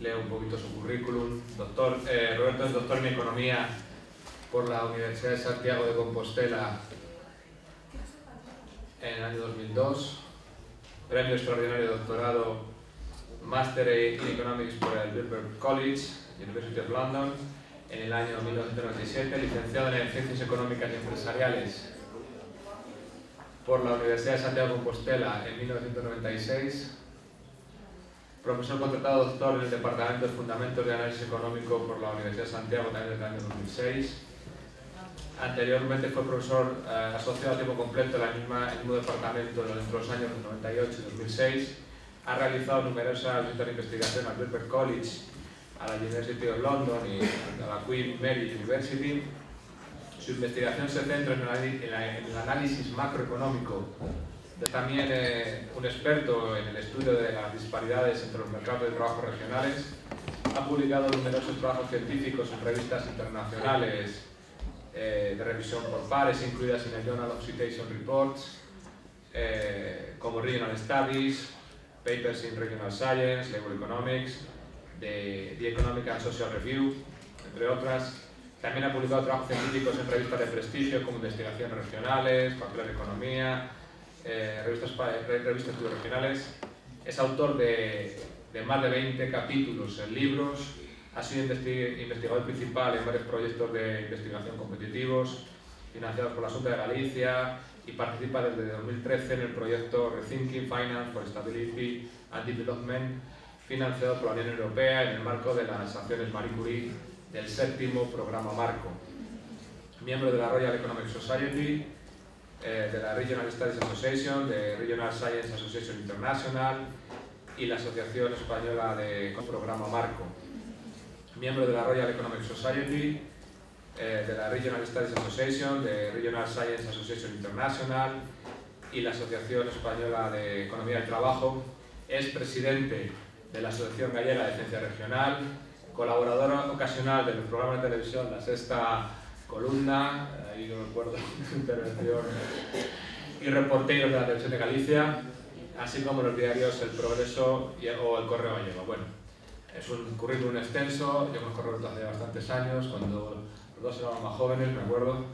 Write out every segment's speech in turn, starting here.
leo un poquito su currículum. Roberto es doctor en Economía por la Universidad de Santiago de Compostela en el año 2002, premio extraordinario de doctorado Master in Economics por el Birkbeck College, University of London, en el año 1997, licenciado en Ciencias Económicas y Empresariales por la Universidad de Santiago de Compostela en 1996, profesor contratado doctor en el Departamento de Fundamentos de Análisis Económico por la Universidad de Santiago también desde el año 2006. Anteriormente fue profesor asociado a tiempo completo en el mismo departamento entre los años 98 y 2006. Ha realizado numerosas visitas de investigación al Birkbeck College, a la University of London y a la Queen Mary University. Su investigación se centra en el análisis macroeconómico. Es también un experto en el estudio de las disparidades entre los mercados de trabajo regionales. Ha publicado numerosos trabajos científicos en revistas internacionales de revisión por pares, incluidas en el Journal of Citation Reports, como Regional Studies, Papers in Regional Science, Labor Economics, The Economic and Social Review, entre otras. También ha publicado trabajos científicos en revistas de prestigio como Investigaciones Regionales, Papel de Economía, revistas regionales. Es autor de más de 20 capítulos en libros. Ha sido investigador principal en varios proyectos de investigación competitivos financiados por la Junta de Galicia y participa desde 2013 en el proyecto Rethinking Finance for Stability and Development, financiado por la Unión Europea en el marco de las acciones Marie Curie del 7º Programa Marco. Miembro de la Royal Economic Society, de la Regional Studies Association, de Regional Science Association International y la Asociación Española de Programa Marco. Miembro de la Royal Economic Society, de la Regional Studies Association, de Regional Science Association International y la Asociación Española de Economía del Trabajo. Es presidente de la Asociación Gallega de Ciencia Regional, colaborador ocasional del programa de televisión La Sexta Columna, ahí no me acuerdo su intervención, y reportero de la Televisión de Galicia, así como los diarios El Progreso o El Correo Gallego. Bueno, es un currículum extenso. Yo conozco a Roberto hace bastantes años, cuando los dos éramos más jóvenes, me acuerdo.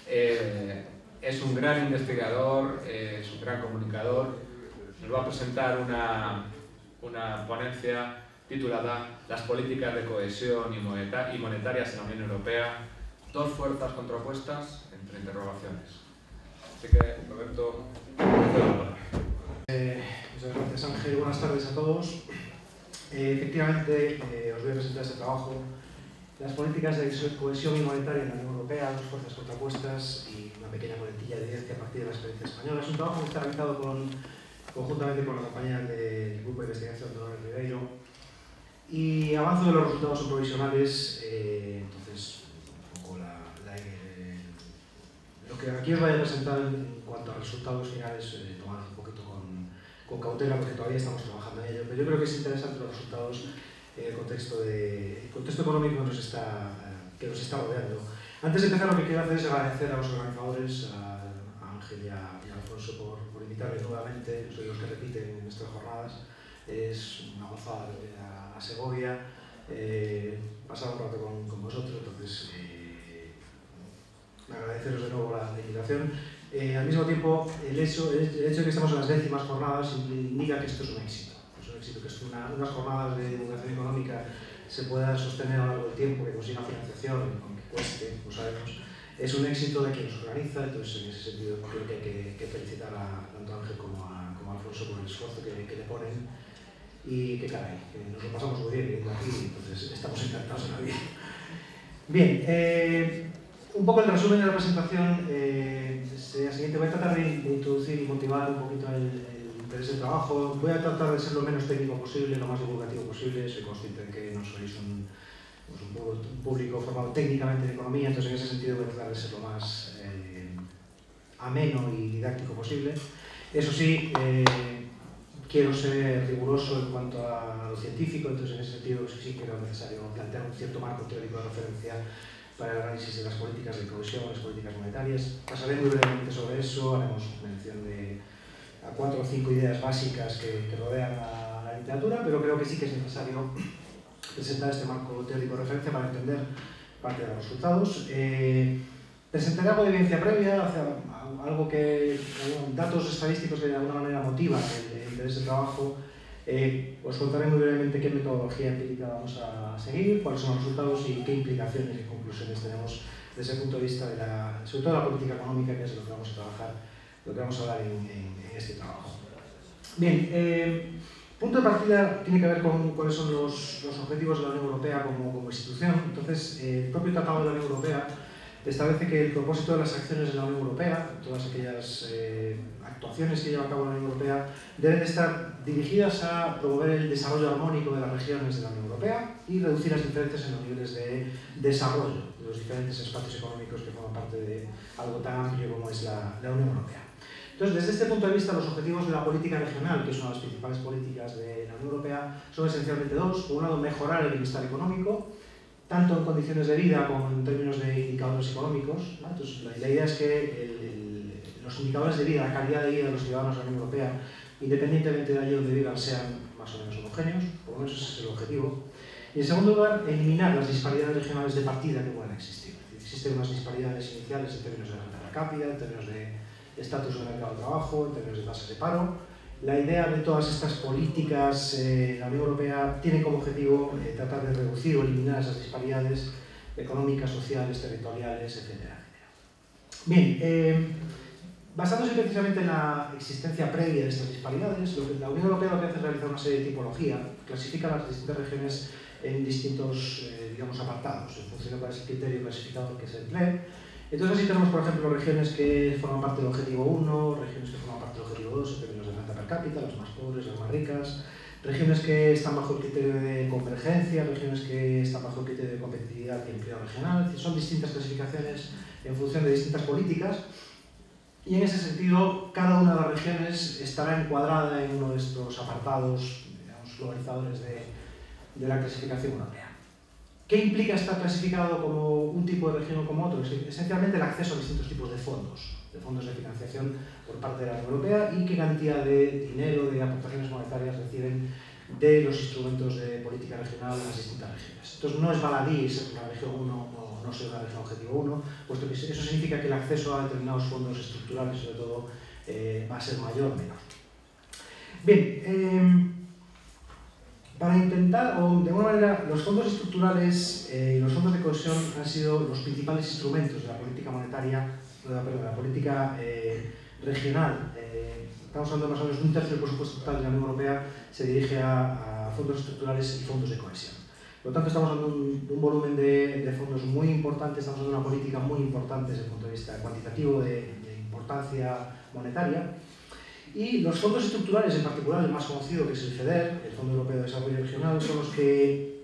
Es un gran investigador, es un gran comunicador. Nos va a presentar una ponencia titulada Las políticas de cohesión y monetarias en la Unión Europea, dos fuerzas contrapuestas entre interrogaciones. Así que, Roberto, muchas gracias, Ángel. Buenas tardes a todos. Efectivamente, os voy a presentar este trabajo, las políticas de cohesión y monetaria en la Unión Europea, dos fuerzas contrapuestas y una pequeña muletilla de evidencia a partir de la experiencia española. Es un trabajo que está realizado conjuntamente con la compañía del Grupo de Investigación Dolores Ribeiro, y avanzo de los resultados son provisionales. Entonces, un poco lo que aquí os voy a presentar en cuanto a resultados finales, tomad un poquito con cautela, porque todavía estamos trabajando en ello, pero yo creo que es interesante los resultados en el contexto económico que nos está rodeando. Antes de empezar, lo que quiero hacer es agradecer a los organizadores, a Ángel y a Alfonso, por invitarme nuevamente. Soy los que repiten en estas jornadas. Es una gozada a Segovia, pasar un rato con vosotros, entonces agradeceros de nuevo la invitación. Al mismo tiempo, el hecho de que estamos en las 10º jornadas indica que esto es un éxito. Es un éxito que unas jornadas de divulgación económica se puedan sostener a lo largo del tiempo, que consiga financiación, aunque cueste, lo sabemos. Es un éxito de quien los organiza. Entonces, en ese sentido, creo que hay que felicitar tanto a Ángel como a Alfonso por el esfuerzo que le ponen. Y que caray, que nos lo pasamos muy bien viniendo aquí, entonces estamos encantados en la vida. Bien, un poco el resumen de la presentación sería el siguiente. Voy a tratar de introducir y motivar un poquito el interés del trabajo. Voy a tratar de ser lo menos técnico posible, lo más divulgativo posible. Soy consciente de que no sois un público formado técnicamente en economía, entonces en ese sentido voy a tratar de ser lo más ameno y didáctico posible. Eso sí, quiero ser riguroso en cuanto a lo científico, entonces en ese sentido sí creo necesario plantear un cierto marco teórico de referencia para el análisis de las políticas de cohesión, las políticas monetarias. Pasaré muy brevemente sobre eso, haremos mención a 4 o 5 ideas básicas que rodean a la literatura, pero creo que sí que es necesario presentar este marco teórico de referencia para entender parte de los resultados. Presentaré algo de evidencia previa, algo que, datos estadísticos que de alguna manera motivan el interés del trabajo. Os contaré muy brevemente qué metodología empírica vamos a seguir, cuáles son los resultados y qué implicaciones y conclusiones tenemos desde el punto de vista de sobre todo la política económica, que es lo que vamos a trabajar, lo que vamos a hablar en este trabajo. Bien, punto de partida tiene que ver con cuáles son los objetivos de la Unión Europea como institución. Entonces, el propio Tratado de la Unión Europea establece que el propósito de las acciones de la Unión Europea, todas aquellas actuaciones que lleva a cabo la Unión Europea, deben de estar dirigidas a promover el desarrollo armónico de las regiones de la Unión Europea y reducir las diferencias en los niveles de desarrollo de los diferentes espacios económicos que forman parte de algo tan amplio como es la Unión Europea. Entonces, desde este punto de vista, los objetivos de la política regional, que es una de las principales políticas de la Unión Europea, son esencialmente dos. Por un lado, mejorar el bienestar económico, tanto en condiciones de vida como en términos de indicadores económicos, ¿no? Entonces, la idea es que los indicadores de vida, la calidad de vida de los ciudadanos de la Unión Europea, independientemente de allí donde vivan, sean más o menos homogéneos, por lo menos ese es el objetivo. Y en segundo lugar, eliminar las disparidades regionales de partida que puedan existir. Existen unas disparidades iniciales en términos de renta per cápita, en términos de estatus del mercado de trabajo, en términos de tasas de paro. La idea de todas estas políticas, la Unión Europea tiene como objetivo tratar de reducir o eliminar esas disparidades económicas, sociales, territoriales, etcétera, etcétera. Bien, basándose precisamente en la existencia previa de estas disparidades, la Unión Europea lo que hace es realizar una serie de tipología, clasifica las distintas regiones en distintos digamos, apartados, en función de cuál es el criterio clasificador que se emplee. Entonces así tenemos, por ejemplo, regiones que forman parte del objetivo 1, regiones que forman parte del objetivo 2 en términos de renta per cápita, las más pobres, las más ricas, regiones que están bajo el criterio de convergencia, regiones que están bajo el criterio de competitividad y empleo regional. Es decir, son distintas clasificaciones en función de distintas políticas y en ese sentido cada una de las regiones estará encuadrada en uno de estos apartados, digamos, globalizadores de la clasificación europea. ¿Qué implica estar clasificado como un tipo de región o como otro? Esencialmente el acceso a distintos tipos de fondos de financiación por parte de la Unión Europea y qué cantidad de dinero, de aportaciones monetarias reciben de los instrumentos de política regional en las distintas regiones. Entonces no es baladí ser una región 1 o no ser una región objetivo 1, puesto que eso significa que el acceso a determinados fondos estructurales, sobre todo, va a ser mayor o menor. Bien, para intentar, o de alguna manera, los fondos estructurales y los fondos de cohesión han sido los principales instrumentos de la política monetaria, de la política regional. Estamos hablando más o menos de un tercio del presupuesto total de la Unión Europea se dirige a fondos estructurales y fondos de cohesión. Por lo tanto, estamos hablando de un volumen de fondos muy importante, estamos hablando de una política muy importante desde el punto de vista cuantitativo de importancia monetaria. Y los fondos estructurales, en particular el más conocido, que es el FEDER, el Fondo Europeo de Desarrollo Regional, son los que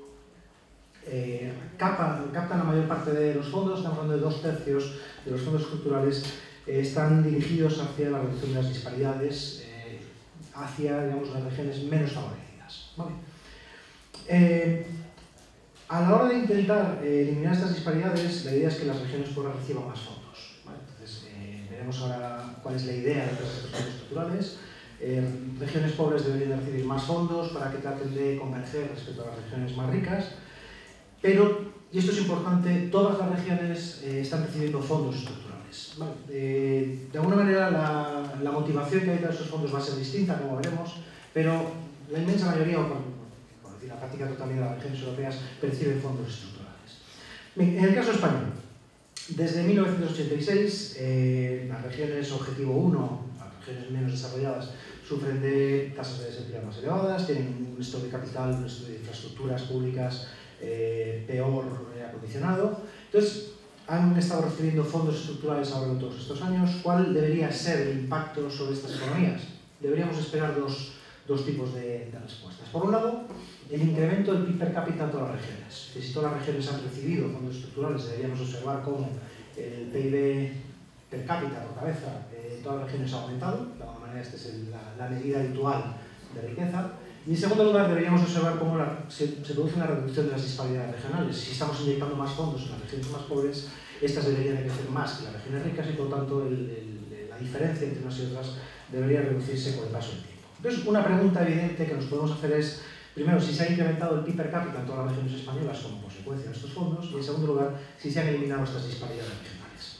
captan la mayor parte de los fondos. Estamos hablando de 2/3 de los fondos estructurales están dirigidos hacia la reducción de las disparidades, hacia, digamos, las regiones menos favorecidas. ¿Vale? A la hora de intentar eliminar estas disparidades, la idea es que las regiones pobres reciban más fondos. ¿Vale? Entonces, veremos ahora cuál es la idea de estos fondos estructurales. Regiones pobres deberían recibir más fondos para que traten de converger respecto a las regiones más ricas, pero, y esto es importante, todas las regiones están recibiendo fondos estructurales. ¿Vale? De alguna manera la motivación que hay de esos fondos va a ser distinta, como veremos, pero la inmensa mayoría, o por decir la práctica totalidad de las regiones europeas, perciben fondos estructurales. Bien, en el caso español, desde 1986, las regiones objetivo 1, las regiones menos desarrolladas, sufren de tasas de desempleo más elevadas, tienen un stock de capital, un stock de infraestructuras públicas peor acondicionado. Entonces, han estado recibiendo fondos estructurales a lo largo de todos estos años. ¿Cuál debería ser el impacto sobre estas economías? Deberíamos esperar dos tipos de respuestas. Por un lado, el incremento del PIB per cápita en todas las regiones. Si todas las regiones han recibido fondos estructurales, deberíamos observar cómo el PIB per cápita por cabeza en todas las regiones ha aumentado. De alguna manera, esta es la medida habitual de riqueza. Y en segundo lugar, deberíamos observar cómo se produce una reducción de las disparidades regionales. Si estamos inyectando más fondos en las regiones más pobres, estas deberían de crecer más que las regiones ricas y, por lo tanto, la diferencia entre unas y otras debería reducirse con el paso del tiempo. Entonces, una pregunta evidente que nos podemos hacer es Primero, si se ha incrementado el PIB per cápita en todas las regiones españolas como consecuencia de estos fondos, y en segundo lugar, si se han eliminado estas disparidades regionales.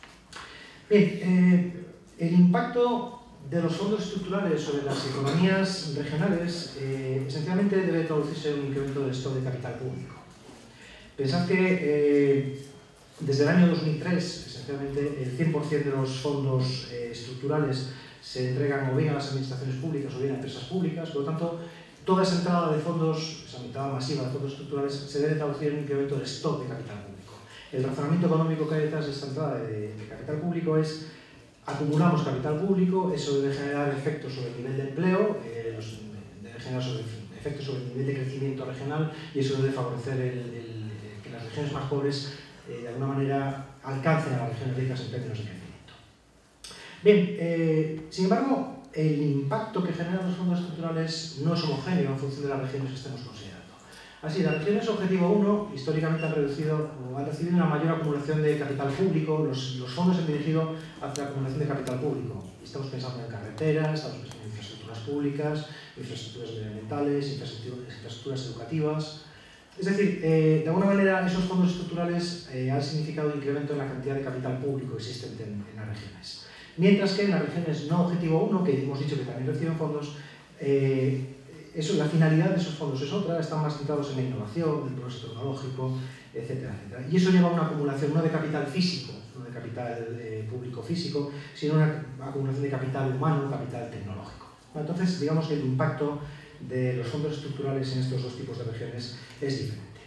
Bien, el impacto de los fondos estructurales sobre las economías regionales esencialmente debe traducirse en un incremento del stock de capital público. Pensad que desde el año 2003, esencialmente, el 100% de los fondos estructurales se entregan o bien a las administraciones públicas o bien a empresas públicas. Por lo tanto, toda esa entrada de fondos, esa entrada masiva de fondos estructurales, se debe traducir en un incremento del stock de capital público. El razonamiento económico que hay detrás de esta entrada de capital público es: acumulamos capital público, eso debe generar efectos sobre el nivel de empleo, debe generar efectos sobre el nivel de crecimiento regional, y eso debe favorecer que las regiones más pobres de alguna manera alcancen a las regiones ricas en términos de crecimiento. Bien, sin embargo, el impacto que generan los fondos estructurales no es homogéneo en función de las regiones que estemos considerando. Así, las regiones objetivo 1 históricamente han recibido una mayor acumulación de capital público. Los fondos se han dirigido hacia la acumulación de capital público. Estamos pensando en carreteras, estamos pensando en infraestructuras públicas, infraestructuras medioambientales, infraestructuras educativas. Es decir, de alguna manera esos fondos estructurales han significado un incremento en la cantidad de capital público existente en las regiones. Mientras que en las regiones no objetivo 1, que hemos dicho que también reciben fondos, la finalidad de esos fondos es otra, están más centrados en la innovación, el progreso tecnológico, etcétera, etcétera. Y eso lleva a una acumulación no de capital físico, no de capital público físico, sino una acumulación de capital humano, capital tecnológico. Entonces, digamos que el impacto de los fondos estructurales en estos dos tipos de regiones es diferente.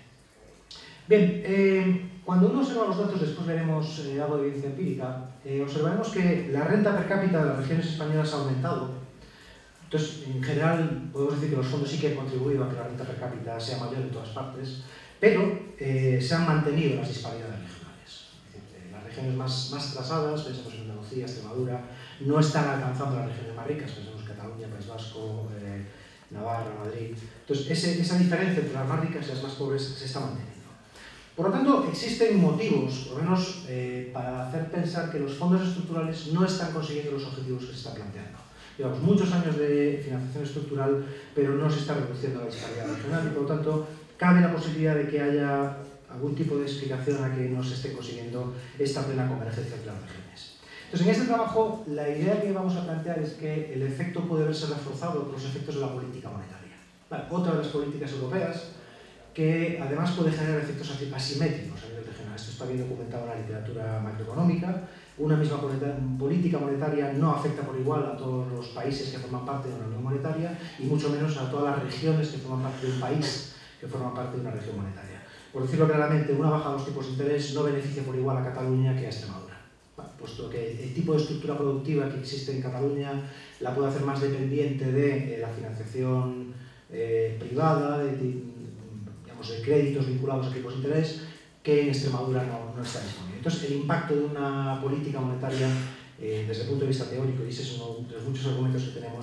Bien, cuando uno observa los datos, después veremos algo de evidencia empírica, observaremos que la renta per cápita de las regiones españolas ha aumentado. Entonces, en general, podemos decir que los fondos sí que han contribuido a que la renta per cápita sea mayor en todas partes, pero se han mantenido las disparidades regionales. Las regiones más trazadas, pensemos en Andalucía, Extremadura, no están alcanzando las regiones más ricas, pensemos en Cataluña, País Vasco, Navarra, Madrid. Entonces, esa diferencia entre las más ricas y las más pobres se está manteniendo. Por lo tanto, existen motivos, por lo menos, para hacer pensar que los fondos estructurales no están consiguiendo los objetivos que se están planteando. Llevamos muchos años de financiación estructural, pero no se está reduciendo la disparidad regional y, por lo tanto, cabe la posibilidad de que haya algún tipo de explicación a que no se esté consiguiendo esta plena convergencia entre las regiones. Entonces, en este trabajo, la idea que vamos a plantear es que el efecto puede verse reforzado por los efectos de la política monetaria. Vale, otra de las políticas europeas que además puede generar efectos asimétricos a nivel regional. Esto está bien documentado en la literatura macroeconómica. Una misma política monetaria no afecta por igual a todos los países que forman parte de una unión monetaria y mucho menos a todas las regiones que forman parte de un país que forman parte de una región monetaria. Por decirlo claramente, una baja de los tipos de interés no beneficia por igual a Cataluña que a Extremadura, puesto que el tipo de estructura productiva que existe en Cataluña la puede hacer más dependiente de la financiación privada, de créditos vinculados a tipos de interés, que en Extremadura no está disponible. Entonces, el impacto de una política monetaria, desde el punto de vista teórico, y ese es uno de los muchos argumentos que tenemos,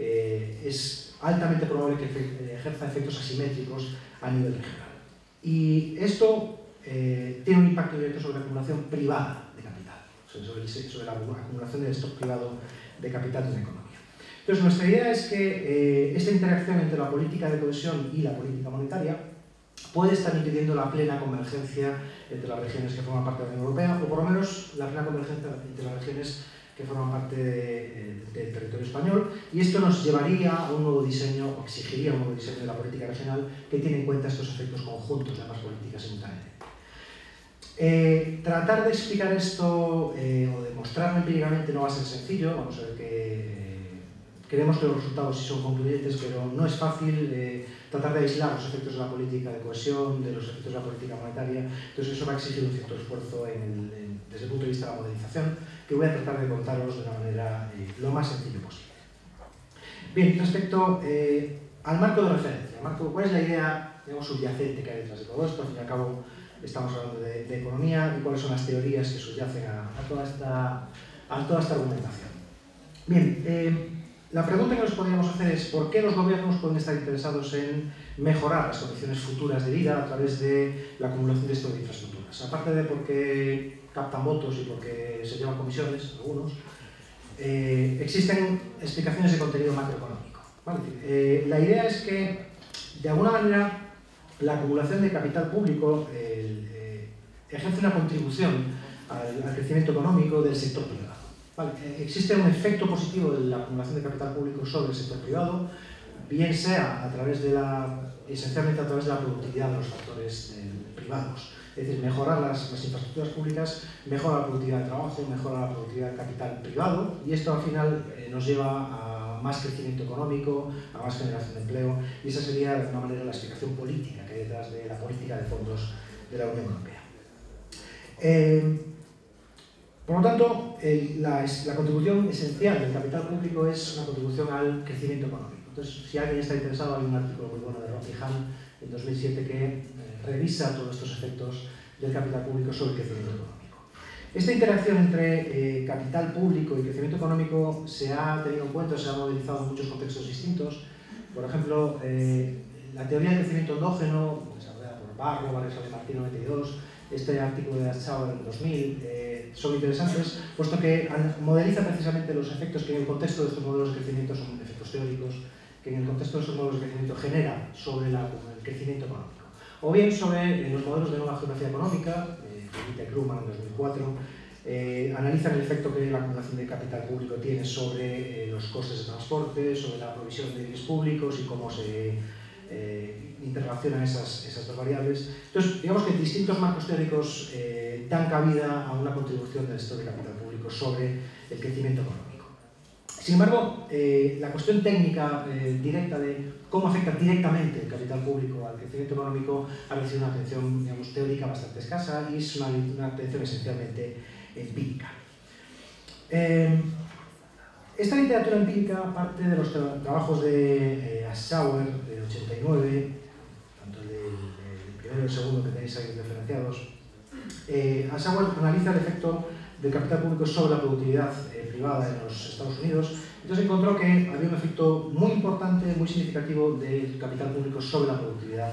es altamente probable que ejerza efectos asimétricos a nivel regional. Y esto tiene un impacto directo sobre la acumulación privada de capital, sobre la acumulación del stock privado de capital de una economía. Entonces, nuestra idea es que esta interacción entre la política de cohesión y la política monetaria puede estar impidiendo la plena convergencia entre las regiones que forman parte de la Unión Europea, o por lo menos la plena convergencia entre las regiones que forman parte del territorio español, y esto nos llevaría a un nuevo diseño, o exigiría un nuevo diseño de la política regional que tiene en cuenta estos efectos conjuntos de ambas políticas simultáneamente. Tratar de explicar esto o de mostrarlo empíricamente no va a ser sencillo. Vamos a ver que creemos que los resultados sí son concluyentes, pero no es fácil tratar de aislar los efectos de la política de cohesión de los efectos de la política monetaria. Entonces eso va a exigir un cierto esfuerzo desde el punto de vista de la modelización, que voy a tratar de contaros de una manera lo más sencillo posible. Bien, respecto al marco de referencia, ¿cuál es la idea, digamos, subyacente que hay detrás de todo esto? Al fin y al cabo estamos hablando de economía, y cuáles son las teorías que subyacen a toda esta argumentación. Bien, la pregunta que nos podríamos hacer es ¿por qué los gobiernos pueden estar interesados en mejorar las condiciones futuras de vida a través de la acumulación de estos de infraestructuras? Aparte de porque captan votos y porque se llevan comisiones, algunos, existen explicaciones de contenido macroeconómico, ¿vale? La idea es que de alguna manera, la acumulación de capital público ejerce una contribución al crecimiento económico del sector privado. Vale, existe un efecto positivo de la acumulación de capital público sobre el sector privado, bien sea esencialmente a través de la productividad de los factores privados. Es decir, mejorar las infraestructuras públicas, mejora la productividad de trabajo, mejora la productividad del capital privado, y esto al final nos lleva a más crecimiento económico, a más generación de empleo, y esa sería de alguna manera la explicación política que hay detrás de la política de fondos de la Unión Europea. Por lo tanto, la contribución esencial del capital público es una contribución al crecimiento económico. Entonces, si alguien está interesado, hay un artículo muy bueno de Rocky Hahn en 2007 que revisa todos estos efectos del capital público sobre el crecimiento económico. Esta interacción entre capital público y crecimiento económico se ha tenido en cuenta, se ha modelizado en muchos contextos distintos. Por ejemplo, la teoría del crecimiento endógeno, desarrollada por Barro, Varela Martín 92, este artículo de Schauer en 2000, son interesantes, puesto que modeliza precisamente los efectos que en el contexto de estos modelos de crecimiento son efectos teóricos, que en el contexto de estos modelos de crecimiento genera sobre el crecimiento económico. O bien sobre los modelos de nueva geografía económica, Felipe Krugman en 2004, analizan el efecto que la acumulación de capital público tiene sobre los costes de transporte, sobre la provisión de bienes públicos y cómo se interrelacionan esas dos variables. Entonces, digamos que distintos marcos teóricos dan cabida a una contribución del sector de capital público sobre el crecimiento económico. Sin embargo, la cuestión técnica directa de cómo afecta directamente el capital público al crecimiento económico ha recibido una atención, digamos, teórica bastante escasa, y es una atención esencialmente empírica. Esta literatura empírica parte de los trabajos de Schauer, del 89, tanto el primero y el segundo que tenéis ahí referenciados. Schauer analiza el efecto del capital público sobre la productividad privada en los Estados Unidos. Entonces encontró que había un efecto muy importante, muy significativo del capital público sobre la productividad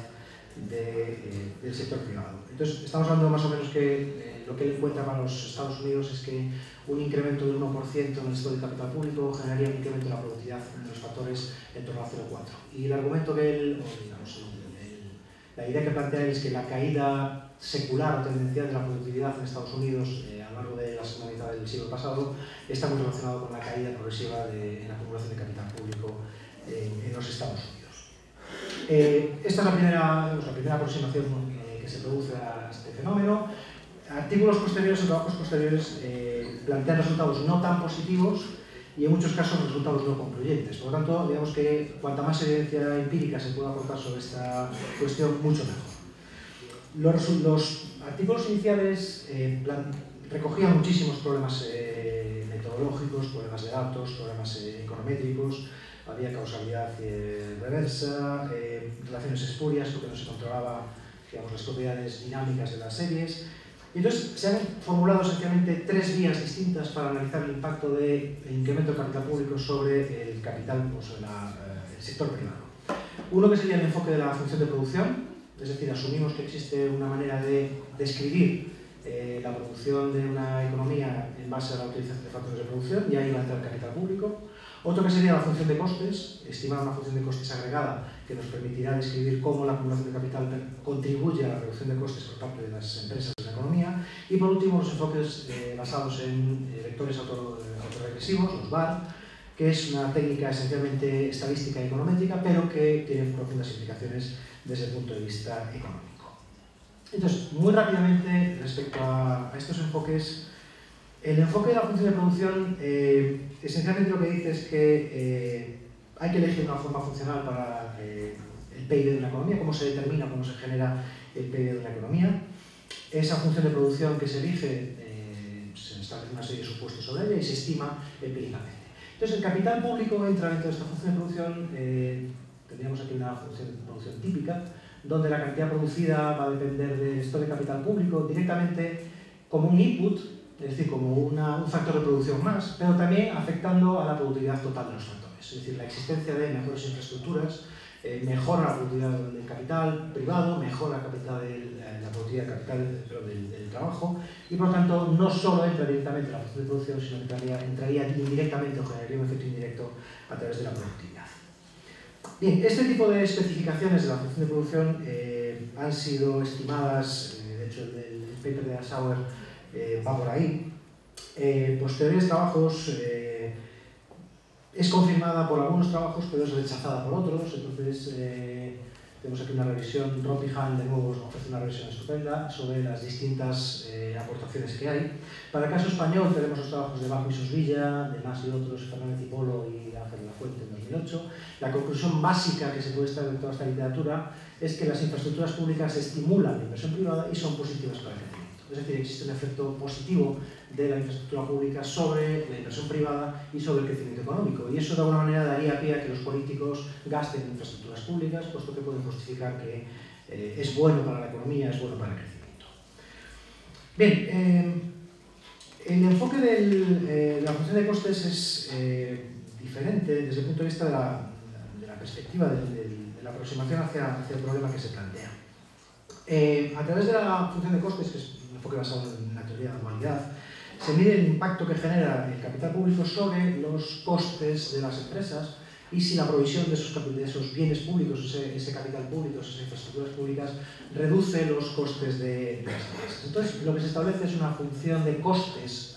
del sector privado. Entonces estamos hablando más o menos que lo que él encuentra para los Estados Unidos es que un incremento del 1% en el sector del capital público generaría un incremento de la productividad en los factores en torno a 0,4. Y el argumento que él, o digamos, la idea que plantea él es que la caída secular o tendencial de la productividad en Estados Unidos a lo largo de la segunda mitad del siglo pasado está muy relacionado con la caída progresiva en la acumulación de capital público en los Estados Unidos. Esta es la primera aproximación que se produce a este fenómeno. Artículos posteriores o trabajos posteriores plantean resultados no tan positivos y en muchos casos resultados no concluyentes. Por lo tanto, digamos que cuanta más evidencia empírica se pueda aportar sobre esta cuestión, mucho mejor. Los artículos iniciales recogían muchísimos problemas metodológicos, problemas de datos, problemas econométricos, había causalidad reversa, relaciones espurias porque no se controlaba, digamos, las propiedades dinámicas de las series. Y entonces se han formulado esencialmente tres vías distintas para analizar el impacto del incremento del capital público sobre el capital, o sobre el sector privado. Uno que sería el enfoque de la función de producción, es decir, asumimos que existe una manera de describir la producción de una economía en base a la utilización de factores de producción, y ahí va a entrar el capital público. Otro que sería la función de costes, estimar una función de costes agregada que nos permitirá describir cómo la acumulación de capital contribuye a la reducción de costes por parte de las empresas de la economía. Y por último, los enfoques basados en vectores autorregresivos, los VAR, que es una técnica esencialmente estadística y econométrica, pero que tiene profundas implicaciones desde el punto de vista económico. Entonces, muy rápidamente, respecto a estos enfoques, el enfoque de la función de producción esencialmente lo que dice es que hay que elegir una forma funcional para el PIB de una economía, cómo se determina, cómo se genera el PIB de una economía. Esa función de producción que se elige, se establece una serie de supuestos sobre ella y se estima empíricamente. Entonces, el capital público entra dentro de esta función de producción. Tendríamos aquí una función de producción típica, donde la cantidad producida va a depender del stock de capital público directamente como un input, es decir, como un factor de producción más, pero también afectando a la productividad total de los factores. Es decir, la existencia de mejores infraestructuras mejora la productividad del capital privado, mejora la productividad del capital del trabajo, y por lo tanto no solo entra directamente en la función de producción, sino que entraría indirectamente o generaría un efecto indirecto a través de la productividad. Bien, este tipo de especificaciones de la función de producción han sido estimadas, de hecho el paper de Sauer va por ahí. Posteriores trabajos es confirmada por algunos trabajos, pero es rechazada por otros. Entonces, tenemos aquí una revisión. Ropihan, de nuevo, nos ofrece una revisión estupenda sobre las distintas aportaciones que hay. Para el caso español, tenemos los trabajos de Bajo y Sosvilla, de Mas y otros, Fernández y Polo y Ángel de la Fuente en 2008. La conclusión básica que se puede extraer de toda esta literatura es que las infraestructuras públicas estimulan la inversión privada y son positivas para el crecimiento. Es decir, existe un efecto positivo de la infraestructura pública sobre la inversión privada y sobre el crecimiento económico. Y eso de alguna manera daría pie a que los políticos gasten en infraestructuras públicas, puesto que pueden justificar que es bueno para la economía, es bueno para el crecimiento. Bien, el enfoque de la función de costes es diferente desde el punto de vista de la perspectiva, de la aproximación hacia el problema que se plantea. A través de la función de costes, que es un enfoque basado en la teoría de la dualidad, se mide el impacto que genera el capital público sobre los costes de las empresas y si la provisión de esos bienes públicos, ese capital público, esas infraestructuras públicas, reduce los costes de las empresas. Entonces, lo que se establece es una función de costes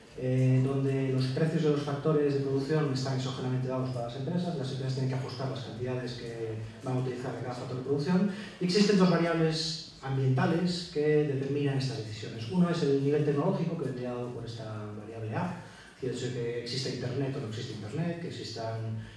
donde los precios de los factores de producción están exógenamente dados para las empresas tienen que ajustar las cantidades que van a utilizar en cada factor de producción, y existen dos variables ambientales que determinan estas decisiones. Uno es el nivel tecnológico, que vendría dado por esta variable A, el hecho de que exista Internet o no existe Internet, que existan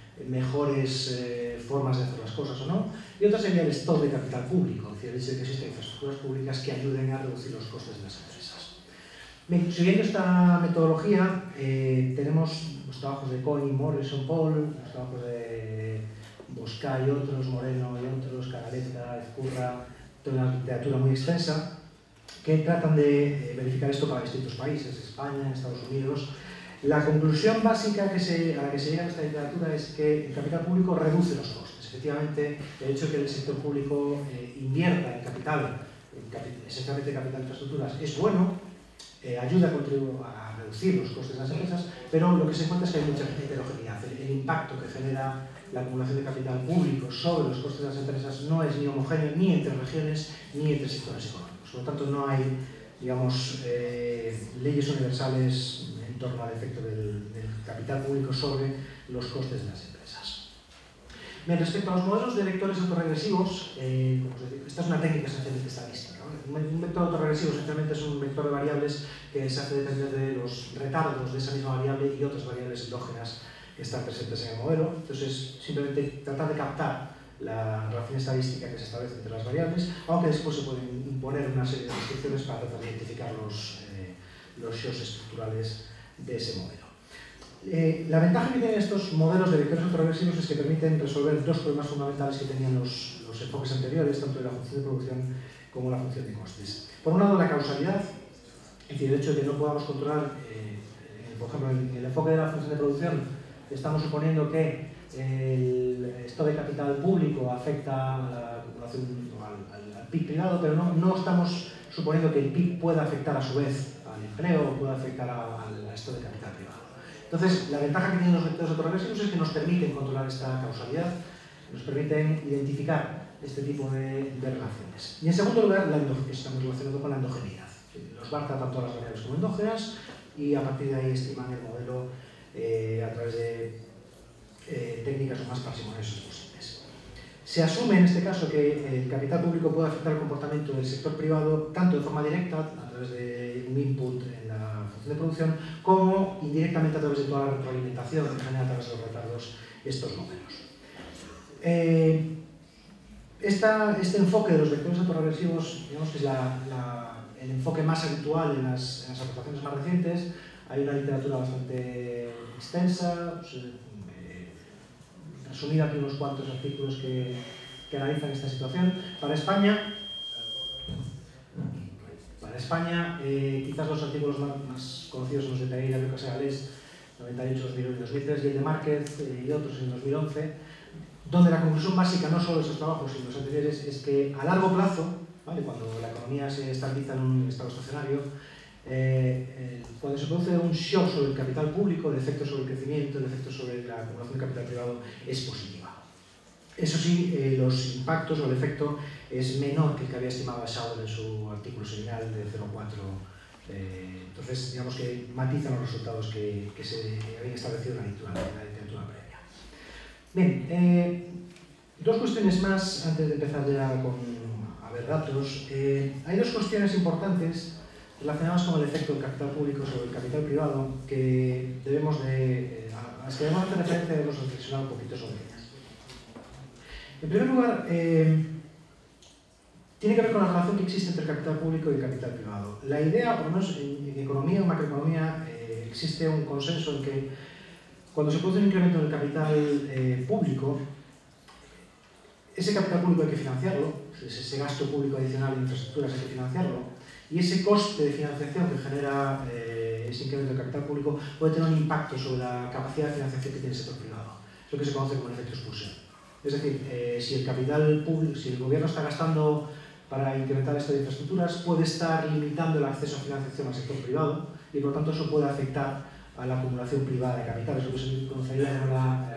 mejores formas de hacer las cosas o no, y otra sería el stock de capital público, es decir, el hecho de que existen infraestructuras públicas que ayuden a reducir los costes de las empresas. Bien, siguiendo esta metodología, tenemos los trabajos de Cohen, Morrison, Paul, los trabajos de Bosca y otros, Moreno y otros, Caraleta, Ezcurra, toda una literatura muy extensa, que tratan de verificar esto para distintos países, España, Estados Unidos. La conclusión básica a la que se llega en esta literatura es que el capital público reduce los costes. Efectivamente, el hecho de que el sector público invierta en capital, esencialmente capital de infraestructuras, es bueno, ayuda a reducir los costes de las empresas, pero lo que se encuentra es que hay mucha heterogeneidad. El impacto que genera la acumulación de capital público sobre los costes de las empresas no es ni homogéneo ni entre regiones ni entre sectores económicos. Por lo tanto, no hay, digamos, leyes universales en torno al efecto del capital público sobre los costes de las empresas. Bien, respecto a los modelos de vectores autorregresivos, esta es una técnica esencialmente estadística. Un vector autorregresivo esencialmente es un vector de variables que se hace depender de los retardos de esa misma variable y otras variables endógenas que están presentes en el modelo. Entonces, simplemente tratar de captar la relación estadística que se establece entre las variables, aunque después se pueden imponer una serie de restricciones para tratar de identificar los shows estructurales de ese modelo. La ventaja que tienen estos modelos de vectores autorregresivos es que permiten resolver dos problemas fundamentales que tenían los enfoques anteriores, tanto de la función de producción como la función de costes. Por un lado, la causalidad, es decir, el hecho de que no podamos controlar, por ejemplo, en el enfoque de la función de producción, estamos suponiendo que el stock de capital público afecta a la acumulación, al PIB privado, pero no estamos suponiendo que el PIB pueda afectar a su vez al empleo o pueda afectar al stock de capital privado. Entonces, la ventaja que tienen los vectores autorregresivos es que nos permiten controlar esta causalidad, nos permiten identificar este tipo de relaciones. Y en segundo lugar, estamos relacionados con la endogeneidad. Los VAR tratan todas las variables como endógenas y a partir de ahí estiman el modelo a través de técnicas lo más parsimoniosas posibles. Se asume en este caso que el capital público puede afectar el comportamiento del sector privado tanto de forma directa, a través de un input en la función de producción, como indirectamente a través de toda la retroalimentación que genera a través de los retardos estos números. Este enfoque de los vectores autorreversivos, digamos que es el enfoque más habitual en las aportaciones más recientes. Hay una literatura bastante extensa, resumida aquí unos cuantos artículos que analizan esta situación. Para España, quizás los artículos más conocidos son los de Pereira, Lucas y Galés, 98, 2001 y 2003, y el de Márquez y otros en 2011, donde la conclusión básica, no solo de estos trabajos, sino de los anteriores, es que a largo plazo, ¿vale?, cuando la economía se estabiliza en un estado estacionario, cuando se produce un shock sobre el capital público, el efecto sobre el crecimiento, el efecto sobre la acumulación de capital privado es positiva. Eso sí, los impactos o el efecto es menor que el que había estimado Schauer en su artículo seminal de 0,4. Entonces, digamos que matizan los resultados que se habían establecido en la literatura previa. Bien, dos cuestiones más antes de empezar ya a ver datos. Hay dos cuestiones importantes relacionadas con el efecto del capital público sobre el capital privado que a las que debemos hacer referencia y debemos reflexionar un poquito sobre ellas. En primer lugar, tiene que ver con la relación que existe entre el capital público y el capital privado. La idea, por lo menos en economía o macroeconomía, existe un consenso en que cuando se produce un incremento en el capital público, ese capital público hay que financiarlo, ese gasto público adicional en infraestructuras hay que financiarlo, y ese coste de financiación que genera ese incremento del capital público puede tener un impacto sobre la capacidad de financiación que tiene el sector privado. Es lo que se conoce como el efecto expulsión. Es decir, si el capital público, si el gobierno está gastando para incrementar esto de infraestructuras, puede estar limitando el acceso a financiación al sector privado y por lo tanto eso puede afectar a la acumulación privada de capitales, lo que se conocería como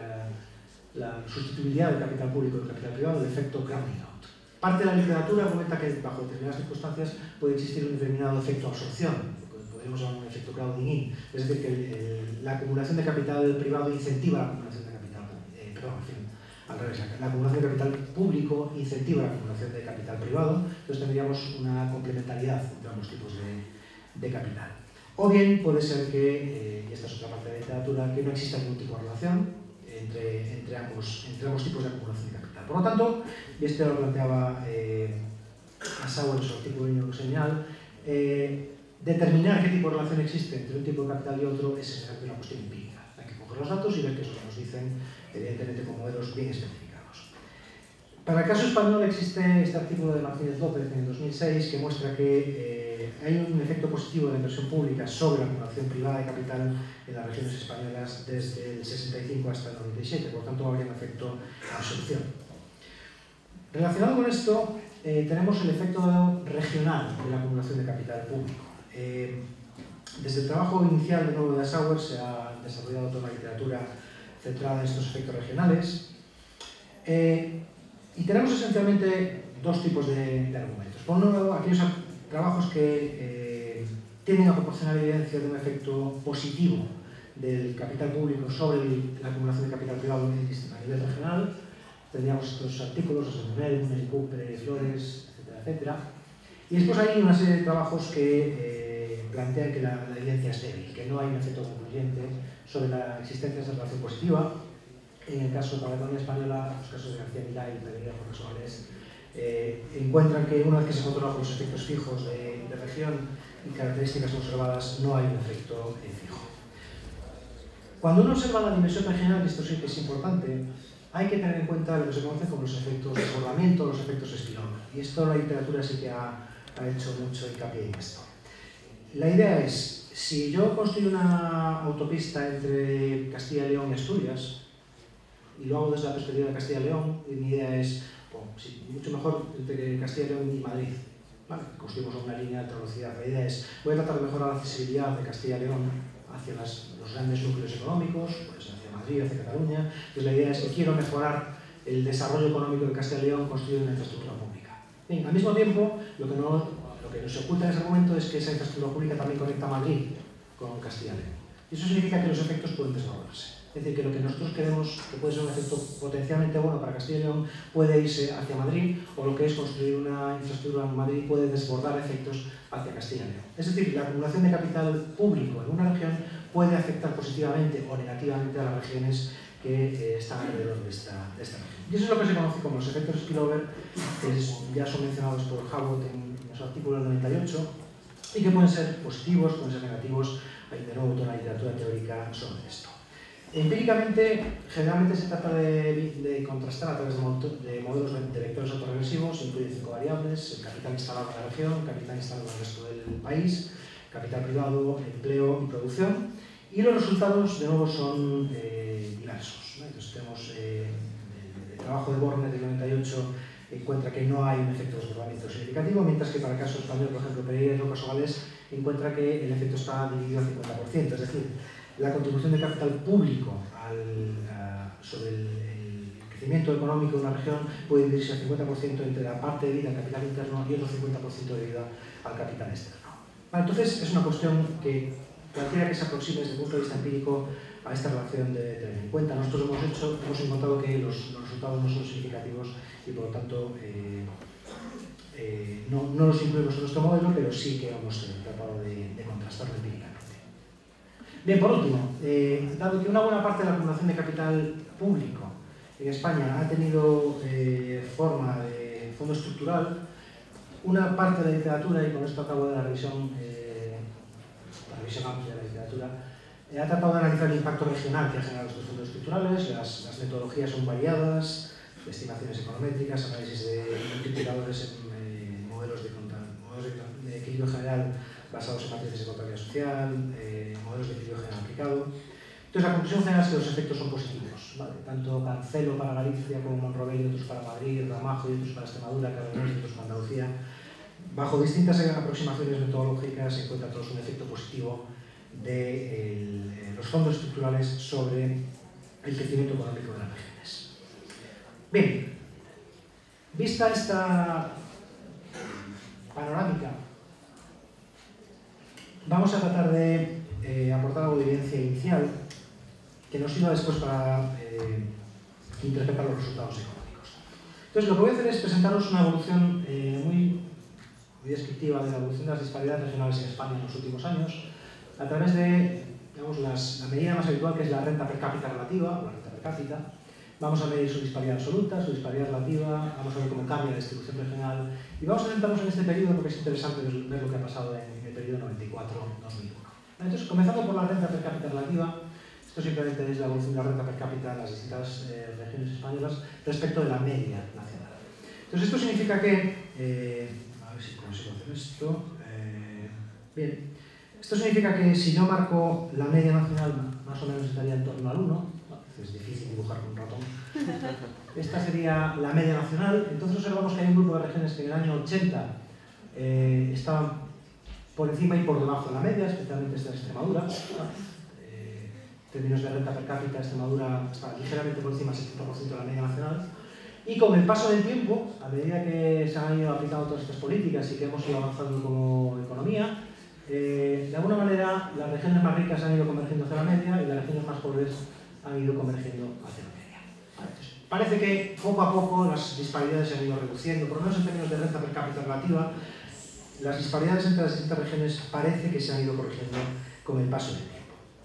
la sustituibilidad del capital público y del capital privado, el efecto crowding out. Parte de la literatura comenta que bajo determinadas circunstancias puede existir un determinado efecto absorción, lo que podríamos llamar un efecto crowding in, es decir, que la acumulación de capital privado incentiva la acumulación de capital público, al revés, la acumulación de capital público incentiva la acumulación de capital privado, entonces tendríamos una complementariedad entre ambos tipos de capital. O bien puede ser que, y esta es otra parte de la literatura, que no exista ningún tipo de relación entre ambos tipos de acumulación de capital. Por lo tanto, y esto lo planteaba Schauer en su artículo seminal, determinar qué tipo de relación existe entre un tipo de capital y otro es exactamente una cuestión empírica. Hay que coger los datos y ver qué es lo que nos dicen, evidentemente con modelos bien especificados. Para el caso español existe este artículo de Martínez López en el 2006 que muestra que hay un efecto positivo de la inversión pública sobre la acumulación privada de capital en las regiones españolas desde el 65 hasta el 97, por tanto habría un efecto absorción. Relacionado con esto, tenemos el efecto regional de la acumulación de capital público. Desde el trabajo inicial de nuevo de Schauer se ha desarrollado toda una literatura centrada en estos efectos regionales y tenemos esencialmente dos tipos de argumentos. Por un lado, aquellos trabajos que tienden a proporcionar evidencia de un efecto positivo del capital público sobre la acumulación de capital privado a nivel regional. Tendríamos estos artículos, los de Munel, Cooper, Flores, etcétera, etcétera. Y después hay una serie de trabajos que plantean que la evidencia es débil, que no hay un efecto concluyente sobre la existencia de esa relación positiva. En el caso de la economía española, los casos de García Milá y Pedro Profesores encuentran que una vez que se controlan los efectos fijos de región y características observadas, no hay un efecto fijo. Cuando uno observa la dimensión regional, y esto sí que es importante, hay que tener en cuenta lo que se conoce como los efectos de desbordamiento, los efectos spillover. Y esto la literatura sí que ha hecho mucho hincapié en esto. La idea es, si yo construyo una autopista entre Castilla y León y Asturias, y lo hago desde la perspectiva de Castilla y León, y mi idea es, mucho mejor entre Castilla y León y Madrid. ¿Vale? Construimos una línea de alta velocidad. La idea es, voy a tratar de mejorar la accesibilidad de Castilla y León hacia los grandes núcleos económicos, pues hacia Madrid, hacia Cataluña. Entonces la idea es que quiero mejorar el desarrollo económico de Castilla y León construyendo una infraestructura pública. Bien, al mismo tiempo, lo que nos oculta en ese momento es que esa infraestructura pública también conecta Madrid con Castilla y León. Y eso significa que los efectos pueden desbordarse. Es decir, que lo que nosotros queremos, que puede ser un efecto potencialmente bueno para Castilla y León, puede irse hacia Madrid, o lo que es construir una infraestructura en Madrid puede desbordar efectos hacia Castilla y León. Es decir, la acumulación de capital público en una región puede afectar positivamente o negativamente a las regiones que están alrededor de esta región. Y eso es lo que se conoce como los efectos spillover, que ya son mencionados por Howard en su artículo del 98, y que pueden ser positivos, pueden ser negativos. Hay de nuevo toda una literatura teórica sobre esto. Empíricamente, generalmente se trata de contrastar a través de modelos de vectores autorregresivos, incluye 5 variables: el capital instalado en la región, el capital instalado en el resto del país, capital privado, empleo y producción, y los resultados de nuevo son diversos, ¿no? Entonces tenemos el trabajo de Borner del 98 encuentra que no hay un efecto de desbordamiento significativo, mientras que para el caso español, por ejemplo, Pereira y Roca Sovales encuentra que el efecto está dividido al 50%, es decir, la contribución de capital público sobre el crecimiento económico de una región puede dividirse al 50% entre la parte debida al capital interno y otro 50% debida al capital externo. Vale, entonces, es una cuestión que cualquiera que se aproxime desde el punto de vista empírico a esta relación de tener en cuenta. Nosotros hemos encontrado que los resultados no son significativos y por lo tanto no los incluimos en nuestro modelo, pero sí que hemos tratado de contrastarlo empíricamente. Bien, por último, dado que una buena parte de la acumulación de capital público en España ha tenido forma de fondo estructural, una parte de la literatura, y con esto acabo de la revisión amplia de la literatura, ha tratado de analizar el impacto regional que ha generado estos fondos estructurales. Las metodologías son variadas, estimaciones econométricas, análisis de multiplicadores en modelos de equilibrio general basados en matrices de contabilidad social, modelos de equilibrio general aplicado. Entonces, la conclusión general es que los efectos son positivos, ¿vale? Tanto Cancelo para Galicia como Monrovel y otros para Madrid, Ramajo y otros para Extremadura, Carabineros y otros para Andalucía. Bajo distintas aproximaciones metodológicas se encuentra todos un efecto positivo de los fondos estructurales sobre el crecimiento económico de las regiones. Bien, vista esta panorámica, vamos a tratar de aportar algo de evidencia inicial que nos sirva después para interpretar los resultados económicos. Entonces, lo que voy a hacer es presentaros una evolución muy descriptiva de la evolución de las disparidades regionales en España en los últimos años, a través de, digamos, la medida más habitual, que es la renta per cápita relativa, o la renta per cápita. Vamos a medir su disparidad absoluta, su disparidad relativa, vamos a ver cómo cambia la distribución regional, y vamos a centrarnos en este periodo porque es interesante ver lo que ha pasado en el periodo 94-2001. Entonces, comenzando por la renta per cápita relativa, esto simplemente es la evolución de la renta per cápita en las distintas regiones españolas respecto de la media nacional. Entonces, esto significa que, a ver si consigo hacer esto, bien, esto significa que si yo marco la media nacional, más o menos estaría en torno al 1, es difícil dibujar con un ratón, esta sería la media nacional. Entonces observamos que hay un grupo de regiones que en el año 80 estaban por encima y por debajo de la media, especialmente esta de Extremadura. En términos de renta per cápita, Extremadura está ligeramente por encima del 70% de la media nacional. Y con el paso del tiempo, a medida que se han ido aplicando todas estas políticas y que hemos ido avanzando como economía, de alguna manera las regiones más ricas han ido convergiendo hacia la media y las regiones más pobres han ido convergiendo hacia la media. Entonces, parece que poco a poco las disparidades se han ido reduciendo, por lo menos en términos de renta per cápita relativa, las disparidades entre las distintas regiones parece que se han ido corrigiendo con el paso del tiempo.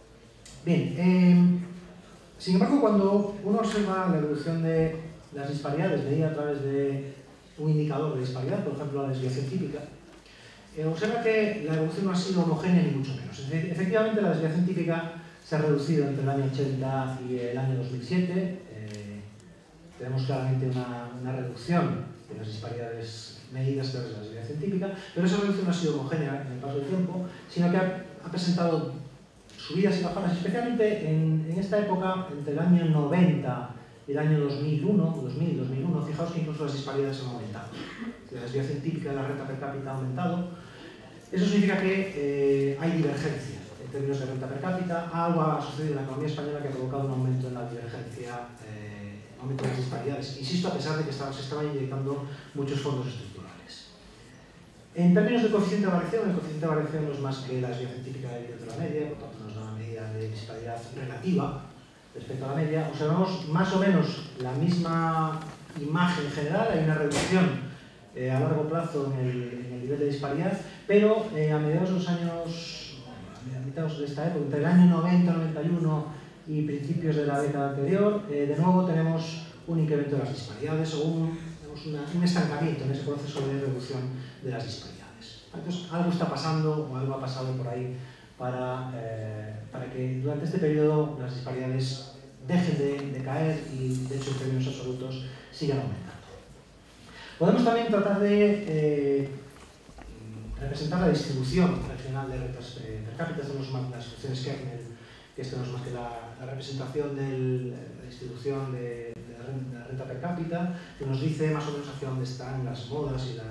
Bien, sin embargo, cuando uno observa la evolución de las disparidades medida a través de un indicador de disparidad, por ejemplo la desviación típica, observa que la evolución no ha sido homogénea ni mucho menos. Efectivamente, la desviación típica se ha reducido entre el año 80 y el año 2007. Tenemos claramente una reducción de las disparidades medidas a través de la desviación típica, pero esa reducción no ha sido homogénea en el paso del tiempo, sino que ha presentado subidas y bajadas, especialmente en esta época, entre el año 90 y el año 2000-2001, fijaos que incluso las disparidades han aumentado. La desviación típica de la renta per cápita ha aumentado. Eso significa que hay divergencia en términos de renta per cápita. Algo ha sucedido en la economía española que ha provocado un aumento en la divergencia, aumento de las disparidades. Insisto, a pesar de que se estaban inyectando muchos fondos estructurales. En términos de coeficiente de variación, el coeficiente de variación no es más que la desviación típica de la media, por tanto nos da una medida de disparidad relativa respecto a la media. Observamos más o menos la misma imagen general, hay una reducción a largo plazo en el nivel de disparidad, pero a mediados de los años, a mediados de esta época, entre el año 90-91 y principios de la década anterior, de nuevo tenemos un incremento de las disparidades o un estancamiento en ese proceso de reducción de las disparidades. Entonces, algo está pasando o algo ha pasado por ahí para que durante este periodo las disparidades dejen de caer y, de hecho, en términos absolutos, sigan aumentando. Podemos también tratar de representar la distribución regional de rentas per cápita. Esto no es más las funciones Kernel, que esto no es más que la representación de la distribución de la renta per cápita, que nos dice más o menos hacia dónde están las modas y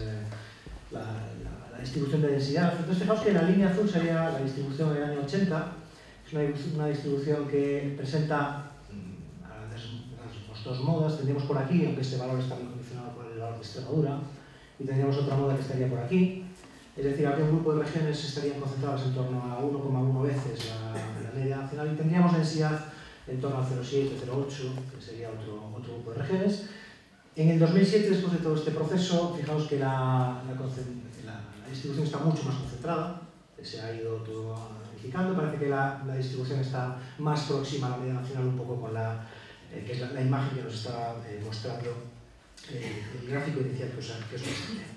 la distribución de densidad. Entonces, fijaos que la línea azul sería la distribución del año 80, es una distribución que presenta, a grandes rasgos dos modas. Tendríamos por aquí, aunque este valor está muy condicionado por el valor de Extremadura, y tendríamos otra moda que estaría por aquí. Es decir, habría un grupo de regiones que estarían concentradas en torno a 1,1 veces la media nacional y tendríamos densidad en torno al 0,7, 0,8, que sería otro grupo de regiones. En el 2007, después de todo este proceso, fijaos que la distribución está mucho más concentrada, se ha ido todo unificando, parece que la distribución está más próxima a la media nacional, un poco con que es la imagen que nos está mostrando el gráfico inicial que os mostré.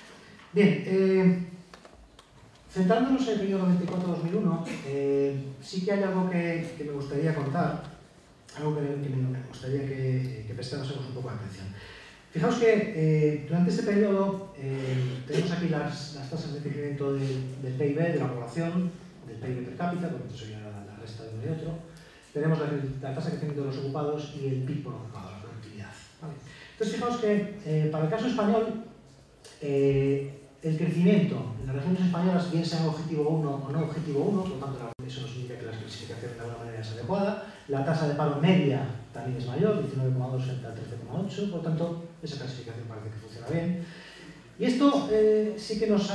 Bien, centrándonos en el periodo 94-2001, sí que hay algo que me gustaría contar, algo que me gustaría que prestáramos un poco de atención. Fijaos que durante este periodo tenemos aquí las tasas de crecimiento del PIB, de la población, del PIB per cápita, porque esto sería la resta de uno y otro. Tenemos la tasa de crecimiento de los ocupados y el PIB por ocupado, la productividad. ¿Vale? Entonces, fijaos que para el caso español, el crecimiento en las regiones españolas, bien sea en objetivo 1 o no objetivo 1, por lo tanto eso no significa que la clasificación de alguna manera es adecuada. La tasa de paro media también es mayor, 19,2 frente al 13,8, por lo tanto esa clasificación parece que funciona bien. Y esto sí que nos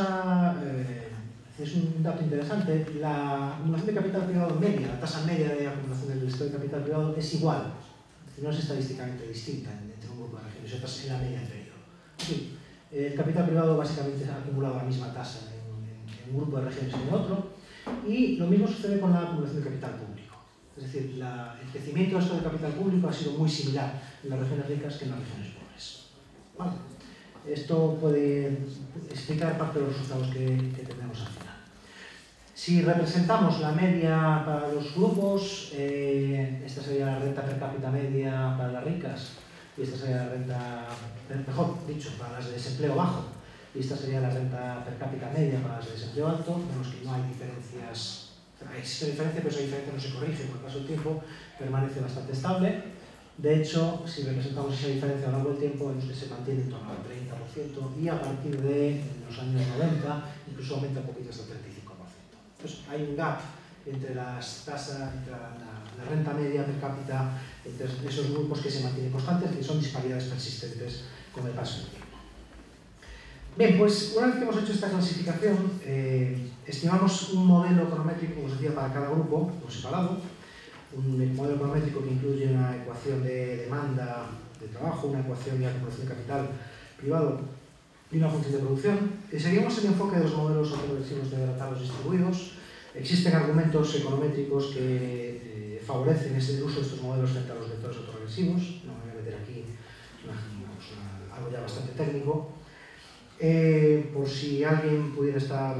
es un dato interesante. La acumulación de capital privado media, la tasa media de acumulación del estado de capital privado es igual, no es estadísticamente distinta entre un grupo de regiones y otras en la media del periodo. Sí. El capital privado básicamente ha acumulado la misma tasa en un grupo de regiones que en otro, y lo mismo sucede con la acumulación de capital público. Es decir, el crecimiento de capital público ha sido muy similar en las regiones ricas que en las regiones pobres. ¿Vale? Esto puede explicar parte de los resultados que tenemos al final. Si representamos la media para los grupos, esta sería la renta per cápita media para las ricas, y esta sería la renta, mejor dicho, para las de desempleo bajo, y esta sería la renta per cápita media para las de desempleo alto. Vemos que no hay diferencias, existe diferencia, pero esa diferencia no se corrige con el paso del tiempo, permanece bastante estable. De hecho, si representamos esa diferencia a lo largo del tiempo, vemos que se mantiene en torno al 30%, y a partir de los años 90 incluso aumenta un poquito hasta el 35%. Entonces hay un gap entre las tasas, entre la renta media per cápita, entre esos grupos que se mantienen constantes, que son disparidades persistentes con el paso del tiempo. Bien, pues una vez que hemos hecho esta clasificación, estimamos un modelo econométrico, como os decía, para cada grupo, por separado, un modelo econométrico que incluye una ecuación de demanda de trabajo, una ecuación de acumulación de capital privado y una función de producción. Seguimos el enfoque de los modelos autoprogresivos de datos distribuidos. Existen argumentos econométricos que favorecen el uso de estos modelos frente a los vectores autoregresivos. No me voy a meter aquí, algo ya bastante técnico. Por si alguien pudiera estar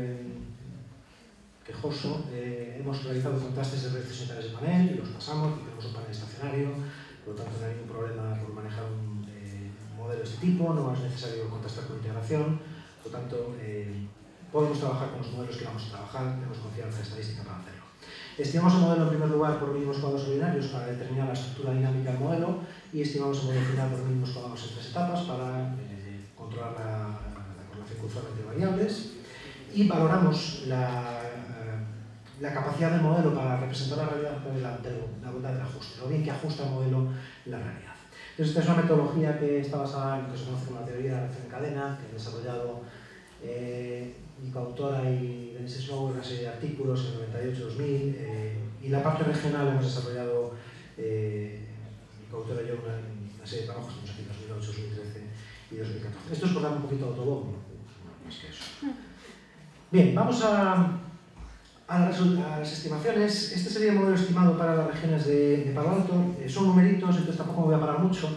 quejoso, hemos realizado contrastes de redes unitarias de panel y los pasamos, y tenemos un panel estacionario, por lo tanto no hay ningún problema por manejar un modelo de este tipo, no es necesario contrastar con integración, por lo tanto podemos trabajar con los modelos que vamos a trabajar, tenemos confianza estadística para hacerlo. Estimamos el modelo en primer lugar por mínimos cuadrados ordinarios para determinar la estructura dinámica del modelo, y estimamos el modelo final por mínimos cuadrados en 3 etapas para controlar la correlación cruzada entre variables, y valoramos la capacidad del modelo para representar la realidad de la bondad del ajuste, lo bien que ajusta el modelo la realidad. Entonces, esta es una metodología que está basada en lo que se conoce como la teoría de la reacción en cadena, que ha desarrollado mi coautora y Denise Snow una serie de artículos en el 98-2000, y la parte regional hemos desarrollado mi coautora y yo una serie de trabajos que hemos aquí en 2008, 2013 y 2014. Esto es por dar un poquito de autobombo, no más que eso. Bien, vamos a las estimaciones. Este sería el modelo estimado para las regiones de paro alto. Son numeritos, entonces tampoco me voy a parar mucho.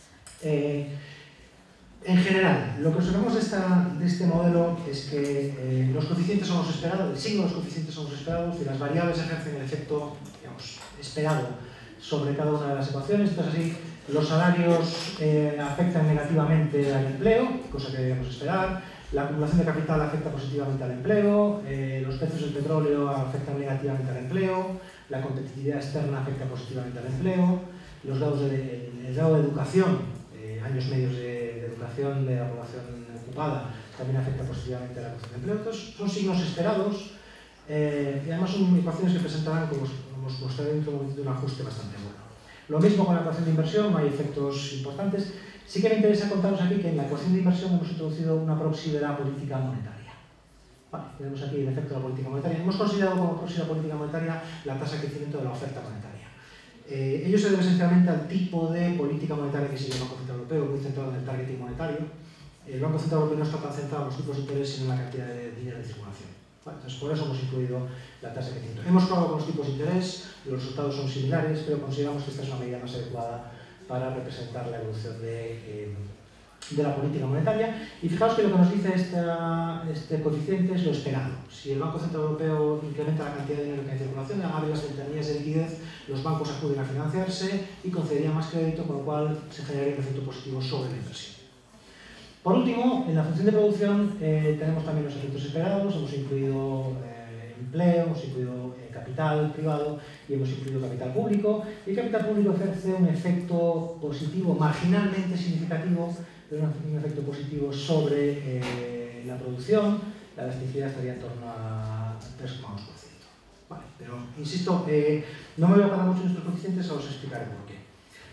En general, lo que observamos de este modelo es que los coeficientes son los esperados, el signo de los coeficientes son los esperados, y las variables ejercen el efecto, digamos, esperado sobre cada una de las ecuaciones. Entonces, así, los salarios afectan negativamente al empleo, cosa que debemos esperar. La acumulación de capital afecta positivamente al empleo, los precios del petróleo afectan negativamente al empleo, la competitividad externa afecta positivamente al empleo, el grado de educación, años medios de educación de la población ocupada, también afecta positivamente a la cuestión de empleo. Estos son signos esperados, y además son ecuaciones que presentarán, como os mostraré dentro de un momento, un ajuste bastante bueno. Lo mismo con la ecuación de inversión, no hay efectos importantes. Sí que me interesa contaros aquí que en la ecuación de inversión hemos introducido una proxy de la política monetaria. Vale, tenemos aquí el efecto de la política monetaria. Hemos considerado como proxy de la política monetaria la tasa de crecimiento de la oferta monetaria. Ello se debe esencialmente al tipo de política monetaria que sigue el Banco Central Europeo, muy centrado en el targeting monetario. El Banco Central Europeo no está tan centrado en los tipos de interés, sino en la cantidad de dinero en circulación. Vale, entonces, por eso hemos incluido la tasa de crecimiento. Hemos probado con los tipos de interés, los resultados son similares, pero consideramos que esta es una medida más adecuada para representar la evolución de la política monetaria. Y fijaos que lo que nos dice este coeficiente es lo esperado. Si el Banco Central Europeo incrementa la cantidad de dinero que hay en circulación, abre las ventanillas de liquidez, los bancos acuden a financiarse y concederían más crédito, con lo cual se generaría un efecto positivo sobre la inversión. Por último, en la función de producción tenemos también los efectos esperados. Hemos incluido empleo, hemos incluido capital privado y hemos incluido capital público. Y el capital público ejerce un efecto positivo marginalmente significativo, pero un efecto positivo sobre la producción. La elasticidad estaría en torno a 3,2%. Vale, pero insisto, no me voy a parar mucho en estos coeficientes, os explicaré por qué.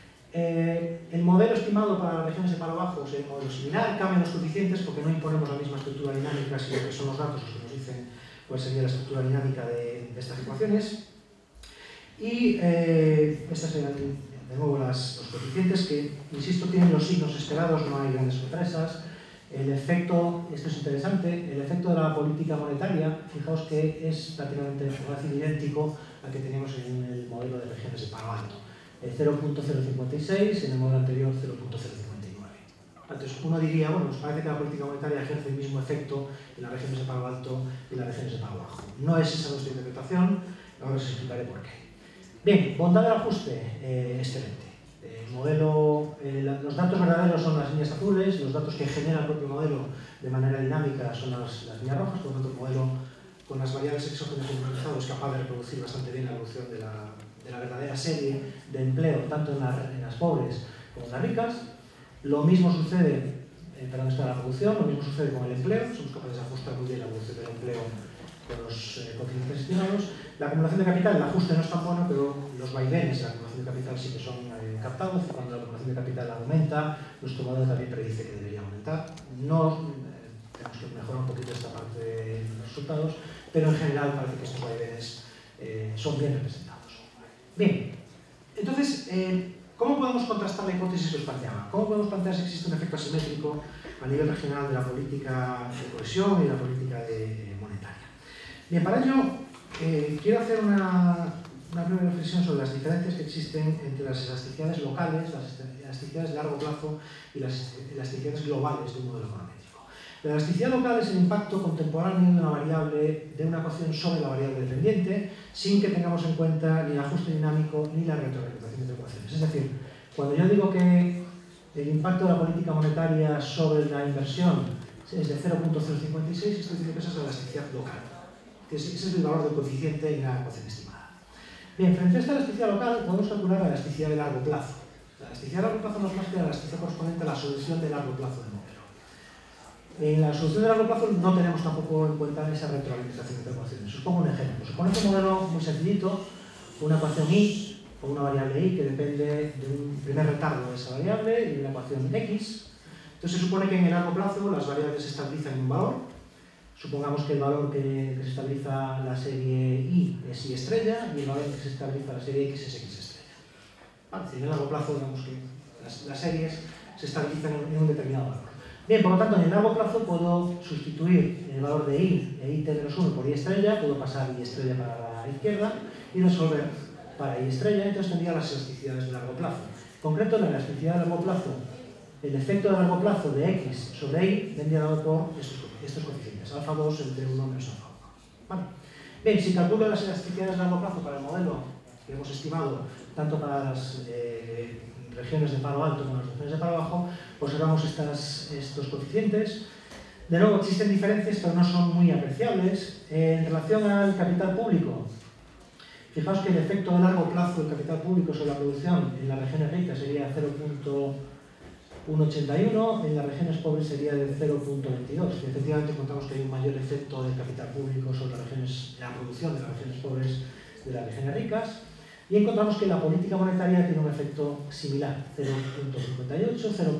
El modelo estimado para las regiones de paro bajo es el modelo similar, cambian los coeficientes porque no imponemos la misma estructura dinámica, sino que son los datos los que nos dicen cuál sería la estructura dinámica de estas ecuaciones. Y estas serían de nuevo los coeficientes que, insisto, tienen los signos esperados, no hay grandes sorpresas. El efecto, esto es interesante, el efecto de la política monetaria, fijaos que es prácticamente idéntico al que teníamos en el modelo de regiones de paro alto. 0.056, en el modelo anterior 0.059. Entonces uno diría, bueno, pues parece que la política monetaria ejerce el mismo efecto en las regiones de paro alto y en las regiones de paro bajo. No es esa nuestra interpretación, ahora os explicaré por qué. Bien, bondad del ajuste, excelente. El modelo, los datos verdaderos son las líneas azules, los datos que genera el propio modelo de manera dinámica son las líneas rojas, por lo tanto el modelo con las variables exógenas generalizadas es capaz de reproducir bastante bien la evolución de la verdadera serie de empleo, tanto en las pobres como en las ricas. Lo mismo sucede, perdón, esto de la producción, lo mismo sucede con el empleo, somos capaces de ajustar muy bien la evolución del empleo con los coeficientes estimados. La acumulación de capital, el ajuste no es tan bueno, pero los vaivenes de la acumulación de capital sí que son captados. Cuando la acumulación de capital aumenta, nuestro modelo también predice que debería aumentar. No, tenemos que mejorar un poquito esta parte de los resultados, pero en general parece que estos vaivenes son bien representados. Bien, entonces, ¿cómo podemos contrastar la hipótesis que os planteaba? ¿Cómo podemos plantear si existe un efecto asimétrico a nivel regional de la política de cohesión y de la política monetaria? Bien, para ello quiero hacer una breve reflexión sobre las diferencias que existen entre las elasticidades locales, las elasticidades de largo plazo y las elasticidades globales de un modelo econométrico. La elasticidad local es el impacto contemporáneo de una variable, de una ecuación sobre la variable dependiente, sin que tengamos en cuenta ni el ajuste dinámico ni la retroalimentación de ecuaciones. Es decir, cuando yo digo que el impacto de la política monetaria sobre la inversión es de 0.056, estoy diciendo que esa es la elasticidad local, que ese es el valor del coeficiente en la ecuación estimada. Bien, frente a esta elasticidad local podemos calcular la elasticidad de largo plazo. La elasticidad de largo plazo no es más que la elasticidad correspondiente a la solución de largo plazo del modelo. En la solución de largo plazo no tenemos tampoco en cuenta esa retroalimentación de ecuaciones. Os pongo un ejemplo. Suponemos un modelo muy sencillito, una ecuación y o una variable y que depende de un primer retardo de esa variable y una ecuación x. Entonces se supone que en el largo plazo las variables se estabilizan en un valor. Supongamos que el valor que se estabiliza la serie y es y estrella y el valor que se estabiliza la serie x es x estrella. Vale, en el largo plazo digamos que las series se estabilizan en un determinado valor. Bien, por lo tanto, en el largo plazo puedo sustituir el valor de y e it menos 1 por y estrella, puedo pasar y estrella para la izquierda y resolver para y estrella, entonces tendría las elasticidades de largo plazo. En concreto, la elasticidad de largo plazo, el efecto de largo plazo de x sobre y vendría dado por estos coeficientes, alfa 2 entre 1 menos alfa 1. ¿Vale? Bien, si calculo las elasticidades de largo plazo para el modelo que hemos estimado, tanto para las regiones de paro alto como las regiones de paro bajo, observamos estos coeficientes. De nuevo, existen diferencias, pero no son muy apreciables. En relación al capital público, fijaos que el efecto de largo plazo del capital público sobre la producción en las regiones ricas sería 0.181, en las regiones pobres sería de 0.22. Y efectivamente encontramos que hay un mayor efecto del capital público sobre las regiones, la producción de las regiones pobres de las regiones ricas. Y encontramos que la política monetaria tiene un efecto similar, 0.58,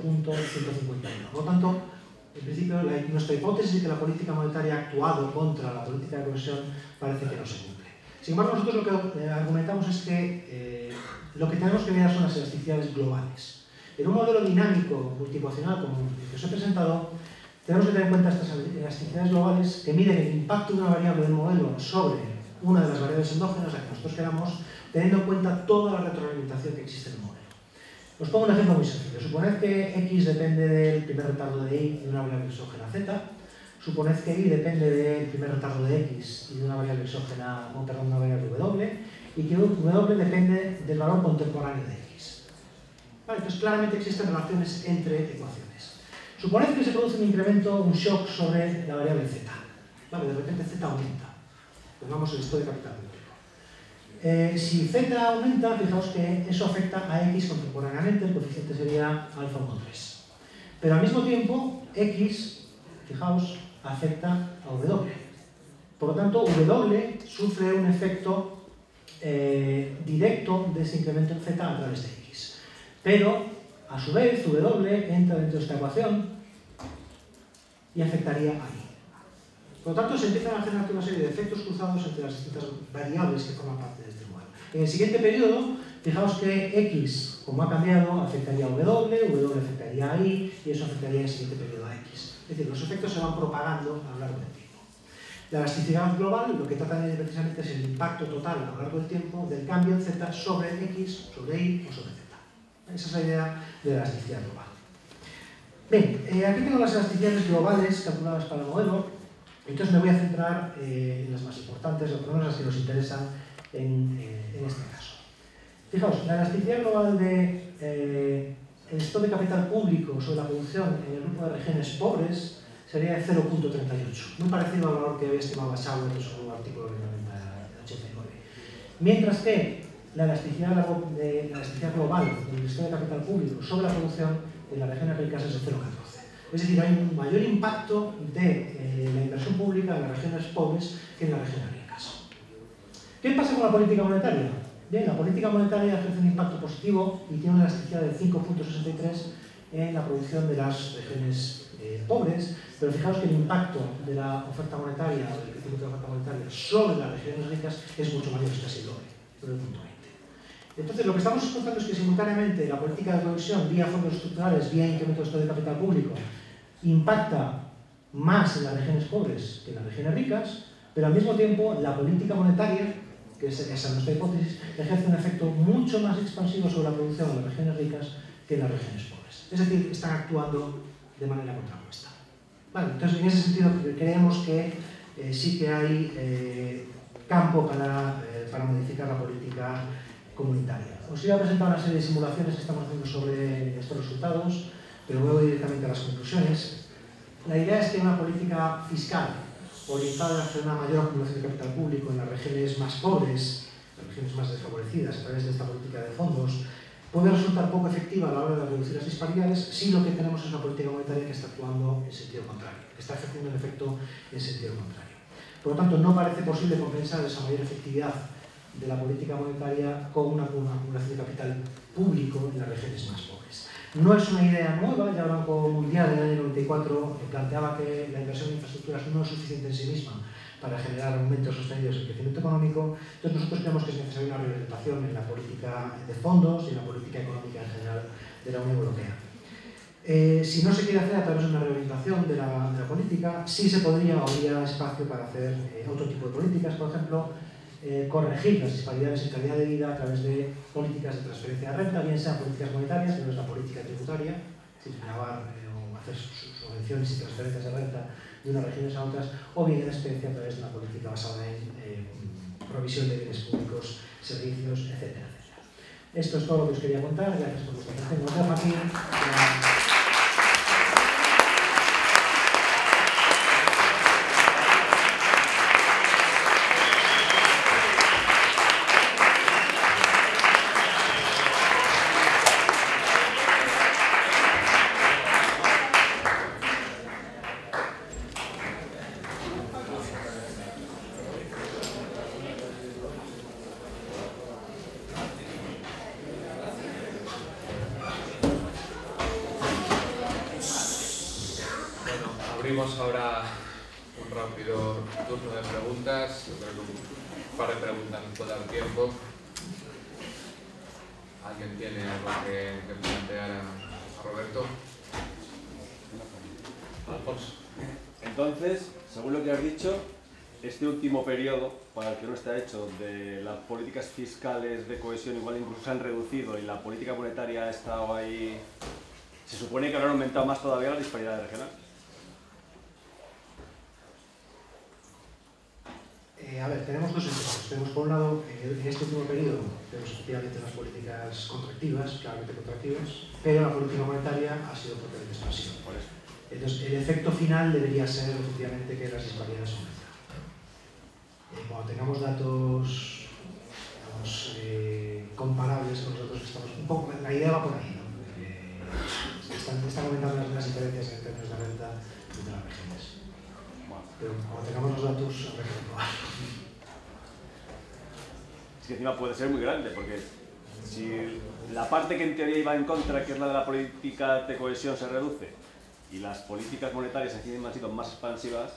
0.151. Por lo tanto, en principio, nuestra hipótesis de que la política monetaria ha actuado contra la política de cohesión parece que no se cumple. Sin embargo, nosotros lo que argumentamos es que lo que tenemos que mirar son las elasticidades globales. En un modelo dinámico multiecuacional como el que os he presentado, tenemos que tener en cuenta estas elasticidades globales que miden el impacto de una variable del modelo sobre una de las variables endógenas, la que nosotros queramos, teniendo en cuenta toda la retroalimentación que existe en el modelo. Os pongo un ejemplo muy sencillo. Suponed que X depende del primer retardo de Y de una variable exógena Z. Suponed que Y depende del primer retardo de X y de una variable exógena, una variable W, y que W depende del valor contemporáneo de X. Vale, entonces claramente existen relaciones entre ecuaciones. Suponed que se produce un incremento, un shock sobre la variable Z. Vale, de repente Z aumenta. Pongamos el estudio de capital público. Si Z aumenta, fijaos que eso afecta a X contemporáneamente, el coeficiente sería alfa 1,3. Pero al mismo tiempo, X, fijaos, afecta a W. Por lo tanto, W sufre un efecto directo de ese incremento en Z a través de X. Pero, a su vez, W entra dentro de esta ecuación y afectaría a Y. Por lo tanto, se empiezan a generar una serie de efectos cruzados entre las distintas variables que forman parte de este modelo. En el siguiente periodo, fijaos que X, como ha cambiado, afectaría a W afectaría a Y, y eso afectaría en el siguiente periodo a X. Es decir, los efectos se van propagando a lo largo del tiempo. La elasticidad global lo que trata de precisamente es el impacto total a lo largo del tiempo del cambio en Z sobre X, sobre Y o sobre Z. Esa es la idea de la elasticidad global. Bien, aquí tengo las elasticidades globales calculadas para el modelo. Entonces me voy a centrar en las más importantes, o por lo menos las que nos interesan en este caso. Fijaos, la elasticidad global de el stock de capital público sobre la producción en el grupo de regiones pobres sería de 0.38, muy parecido al valor que había estimado Schauer en su artículo de 1989. Mientras que la elasticidad global del stock de capital público sobre la producción en las regiones ricas es de 0.14. Es decir, hay un mayor impacto de la inversión pública en las regiones pobres que en las regiones ricas. ¿Qué pasa con la política monetaria? Bien, la política monetaria ejerce un impacto positivo y tiene una elasticidad de 5.63 en la producción de las regiones pobres, pero fijaos que el impacto de la oferta monetaria o del crecimiento de la oferta monetaria sobre las regiones ricas es mucho mayor, es casi el doble, 9.20. Entonces, lo que estamos encontrando es que simultáneamente la política de cohesión, vía fondos estructurales, vía incremento de stock de capital público, impacta más en las regiones pobres que en las regiones ricas, pero al mismo tiempo la política monetaria, que es esa nuestra hipótesis, ejerce un efecto mucho más expansivo sobre la producción en las regiones ricas que en las regiones pobres. Es decir, están actuando de manera contrapuesta. Vale, entonces, en ese sentido, creemos que sí que hay campo para modificar la política comunitaria. Os iba a presentar una serie de simulaciones que estamos haciendo sobre estos resultados, pero voy directamente a las conclusiones. La idea es que una política fiscal orientada hacia una mayor acumulación de capital público en las regiones más pobres, las regiones más desfavorecidas, a través de esta política de fondos, puede resultar poco efectiva a la hora de reducir las disparidades si lo que tenemos es una política monetaria que está actuando en sentido contrario, que está ejerciendo un efecto en sentido contrario. Por lo tanto, no parece posible compensar esa mayor efectividad de la política monetaria con una acumulación de capital público en las regiones más pobres. No es una idea nueva, ya el Banco Mundial en el año 94 planteaba que la inversión en infraestructuras no es suficiente en sí misma para generar aumentos sostenidos en el crecimiento económico. Entonces nosotros creemos que es necesaria una reorientación en la política de fondos y en la política económica en general de la Unión Europea. Si no se quiere hacer a través de una reorientación de la política, sí se podría o habría espacio para hacer otro tipo de políticas, por ejemplo, corregir las disparidades en calidad de vida a través de políticas de transferencia de renta, bien sean políticas monetarias, que no es la política tributaria, sin gravar o hacer subvenciones y transferencias de renta de unas regiones a otras, o bien en especie a través de una política basada en provisión de bienes públicos, servicios, etcétera, etcétera. Esto es todo lo que os quería contar. Gracias por vuestra atención. Nos dejo aquí. abrimos ahora un rápido turno de preguntas. Yo creo que un par de preguntas nos puede dar tiempo. ¿Alguien tiene algo que plantear a Roberto? Alfonso. Entonces, según lo que has dicho, este último periodo, para el que no está hecho, de las políticas fiscales de cohesión igual incluso se han reducido y la política monetaria ha estado ahí, se supone que habrán aumentado más todavía las disparidades regionales. A ver, tenemos dos efectos. Tenemos por un lado, en este último periodo, tenemos efectivamente las políticas contractivas, claramente contractivas, pero la política monetaria ha sido totalmente expansiva. Por eso. Entonces, el efecto final debería ser efectivamente que las disparidades aumentan. Cuando tengamos datos, digamos, comparables con los datos que estamos... Un poco, la idea va por ahí, ¿no? Están aumentando las diferencias en términos de renta entre las regiones. Pero cuando tengamos los datos, habrá que comprobarlo. Es que encima puede ser muy grande, porque si la parte que en teoría iba en contra, que es la de la política de cohesión, se reduce, y las políticas monetarias encima han sido más expansivas,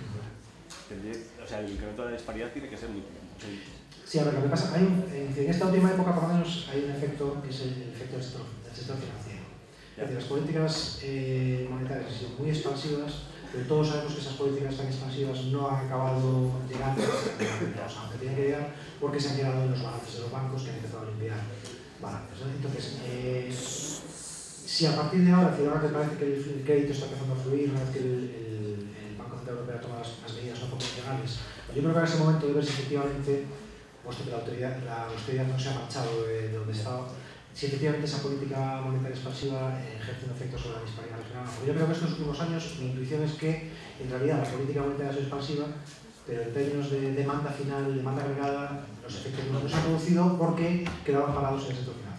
o sea, el incremento de la disparidad tiene que ser muy... Sí, a ver, lo que pasa, en esta última época por lo menos hay un efecto que es el efecto del sector financiero. Es decir, las políticas monetarias han sido muy expansivas, pero todos sabemos que esas políticas tan expansivas no han acabado llegando a donde tienen que llegar porque se han quedado en los balances de los bancos que han empezado a limpiar balances. Entonces, si a partir de ahora, que parece que el crédito está empezando a fluir, una vez que el Banco Central Europeo toma las medidas no convencionales, yo creo que ahora es el momento de ver si efectivamente, puesto que la austeridad no se ha marchado de donde estaba, si efectivamente esa política monetaria expansiva ejerce un efecto sobre la disparidad regional. Porque yo creo que estos últimos años mi intuición es que en realidad la política monetaria es expansiva, pero en términos de demanda final, demanda agregada, los efectos no se han producido porque quedaban parados en el sector financiero.